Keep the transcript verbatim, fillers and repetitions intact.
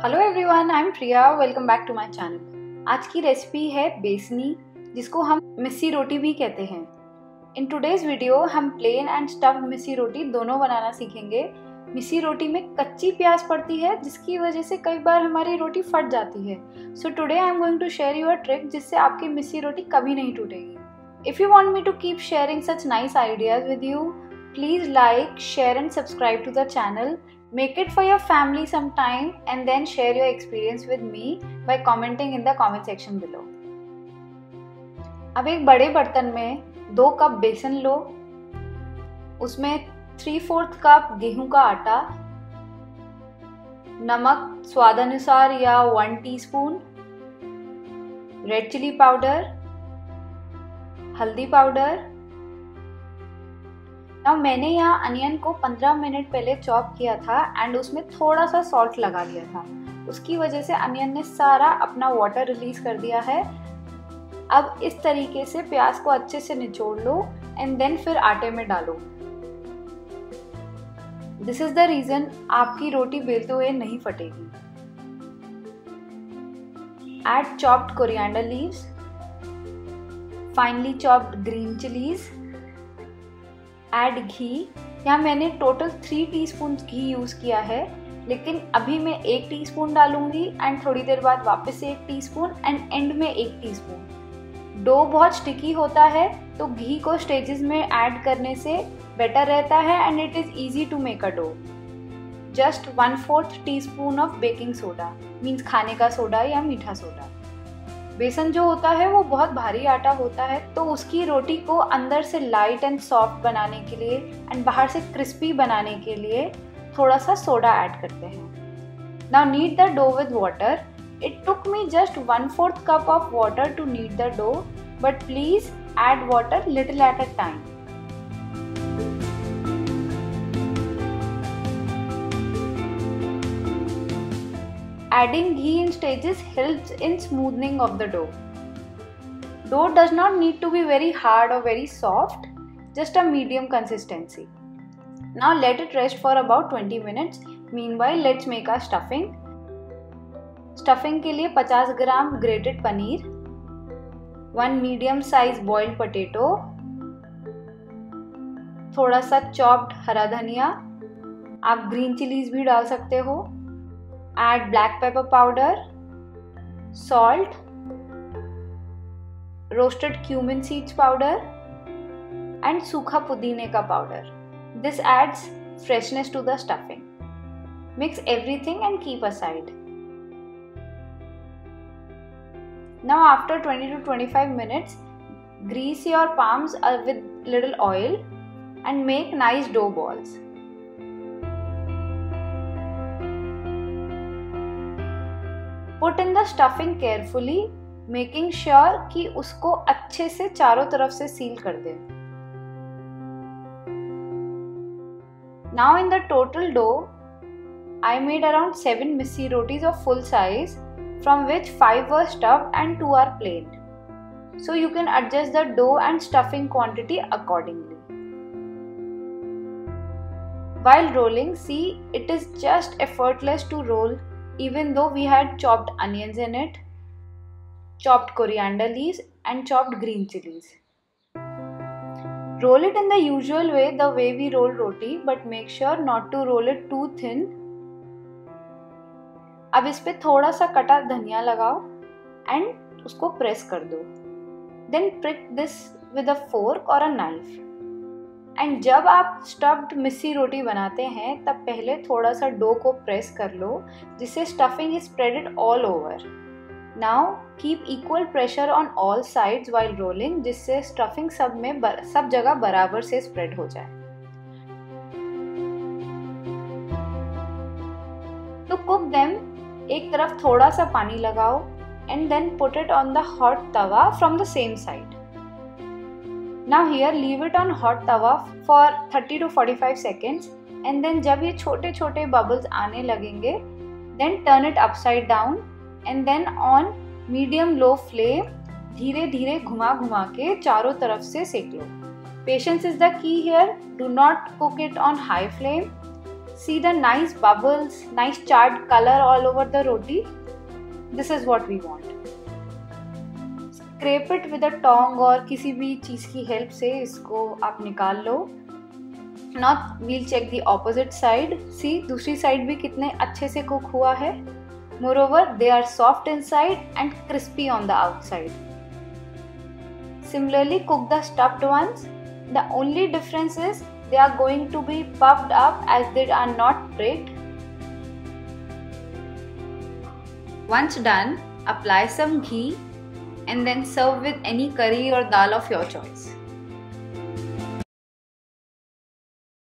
Hello everyone, I am Priya. Welcome back to my channel. आज की recipe है बेसनी, जिसको हम मिस्सी रोटी भी कहते हैं। इन टुडेज वीडियो हम plain and stuffed missi roti दोनों बनाना सीखेंगे। मिस्सी रोटी में कच्ची प्याज पड़ती है, जिसकी वजह से कई बार हमारी रोटी फट जाती है। So today I am going to share you a trick जिससे आपकी मिस्सी रोटी कभी नहीं टूटेगी। If you want me to keep sharing such nice ideas with you, please like, share and subscribe to the channel. Make it for your family sometime and then share your experience with me by commenting in the comment section below. अब एक बड़े बर्तन में दो cup बेसन लो, उसमें three fourth cup गेहूं का आटा, नमक स्वादानुसार या one teaspoon, red chilli powder, haldi powder. Now मैंने यहाँ अनियन को पंद्रह मिनट पहले चॉप किया था एंड उसमें थोड़ा सा सॉल्ट लगा लिया था। उसकी वजह से अनियन ने सारा अपना वाटर रिलीज कर दिया है। अब इस तरीके से प्याज को अच्छे से निचोड़ लो एंड देन फिर आटे में डालो। दिस इज द रीजन आपकी रोटी बेलते हुए नहीं फटेगी। Add chopped coriander leaves, finally chopped green chillies, add ghee. यहाँ मैंने total three teaspoon ghee use किया है, लेकिन अभी मैं एक टीस्पून डालूंगी एंड थोड़ी देर बाद वापस से एक टीस्पून एंड एंड में एक टीस्पून। डो बहुत स्टिकी होता है, तो घी को स्टेजेस में ऐड करने से बेटर रहता है and it is easy to make a dough. Just one fourth teaspoon of baking soda, means खाने का सोडा या मीठा सोडा। बेसन जो होता है वो बहुत भारी आटा होता है, तो उसकी रोटी को अंदर से लाइट एंड सॉफ्ट बनाने के लिए एंड बाहर से क्रिस्पी बनाने के लिए थोड़ा सा सोडा ऐड करते हैं। Now knead the dough with water. It took me just one fourth cup of water to knead the dough, but please add water little at a time. Adding ghee in stages helps in smoothing of the dough. Dough does not need to be very hard or very soft, just a medium consistency. Now let it rest for about twenty minutes. Meanwhile, let's make our stuffing. Stuffing के लिए पचास ग्राम grated paneer, one medium size boiled potato, थोड़ा सा chopped हरा धनिया, आप green chilies भी डाल सकते हो। Add black pepper powder, salt, roasted cumin seeds powder and सूखा पुदीने का powder. This adds freshness to the stuffing. Mix everything and keep aside. Now after twenty to twenty-five minutes, grease your palms with little oil and make nice dough balls. Put in the stuffing carefully, making sure कि उसको अच्छे से चारों तरफ से seal कर दें। Now in the total dough, I made around seven missi rotis of full size, from which five were stuffed and two are plain. So you can adjust the dough and stuffing quantity accordingly. While rolling, see, it is just effortless to roll. Even though we had chopped onions in it, chopped coriander leaves and chopped green chilies. Roll it in the usual way, the way we roll roti, but make sure not to roll it too thin. अब इस पे थोड़ा सा कटा धनिया लगाओ and उसको press कर दो। Then prick this with a fork or a knife. And जब आप स्टफ्ड मिस्सी रोटी बनाते हैं तब पहले थोड़ा सा डो को प्रेस कर लो, जिससे stuffing is spreaded all over. Now keep equal pressure on all sides while rolling, जिससे स्टफिंग सब में सब जगह बराबर से स्प्रेड हो जाए। टू कुक देम, एक तरफ थोड़ा सा पानी लगाओ and then put it on the hot tawa from the same side. Now here leave it on hot tawa for thirty to forty-five seconds and then जब ये छोटे छोटे bubbles आने लगेंगे, then turn it upside down and then on medium low flame धीरे धीरे घुमा घुमा के चारों तरफ से सेक लो। Patience is the key here. Do not cook it on high flame. See the nice bubbles, nice charred color all over the roti. This is what we want. Scrape it with a tong और किसी भी चीज़ की help से इसको आप निकाल लो. Now we'll check the opposite side. See, दूसरी साइड भी कितने अच्छे से कुक हुआ है. Moreover, they are soft inside and crispy on the outside. Similarly, cook the stuffed ones. The only difference is they are going to be puffed up as they are not baked. Once done, apply some ghee and then serve with any curry or dal of your choice.